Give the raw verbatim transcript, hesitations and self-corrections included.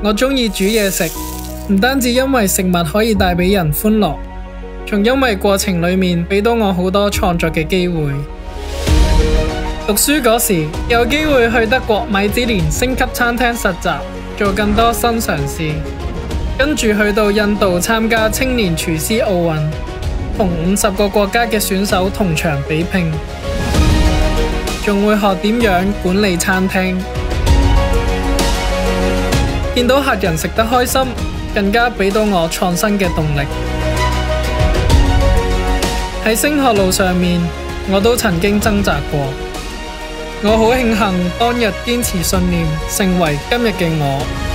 我中意煮嘢食，唔單止因為食物可以帶俾人歡樂，仲因為過程裏面俾到我好多創作嘅機會。讀書嗰時有機會去德國米芝蓮星級餐廳實習，做更多新嘗試，跟住去到印度參加青年廚師奧運，同五十個國家嘅選手同場比拼，仲會學點樣管理餐廳。見到客人食得開心，更加俾到我創新嘅動力。喺升學路上面，我都曾經掙扎過。我好慶幸當日堅持信念，成為今日嘅我。